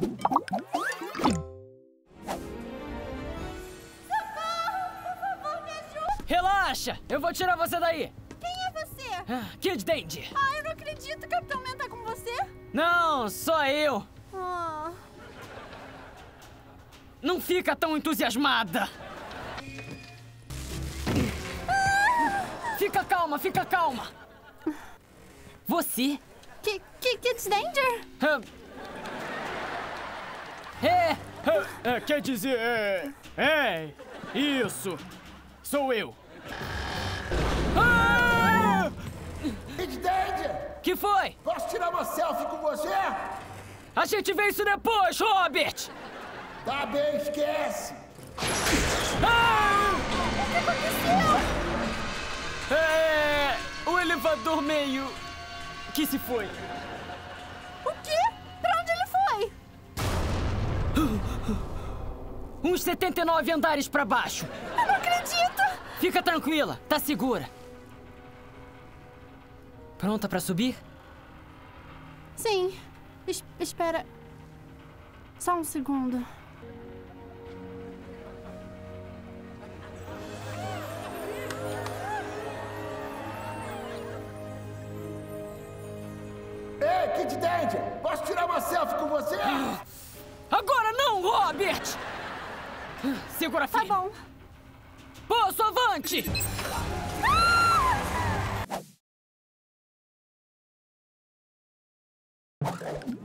Relaxa! Eu vou tirar você daí! Quem é você? Kid Dandy! Ah, eu não acredito! O Capitão Man tá com você? Não, só eu! Ah. Não fica tão entusiasmada! Fica calma, fica calma! Você? Kid Danger? Quer dizer, isso! Sou eu! Kid Danger! Que foi? Posso tirar uma selfie com você? A gente vê isso depois, Robert! Tá bem, esquece! O que aconteceu? O elevador meio... que se foi. O quê? Pra onde ele foi? Uns 79 andares pra baixo. Eu não acredito! Fica tranquila, tá segura. Pronta pra subir? Sim. Espera. Só um segundo. Ei, Kid Danger! Posso tirar uma selfie com você? Agora não, Robert! Segura firme. Tá bom. Poço avante! Ah!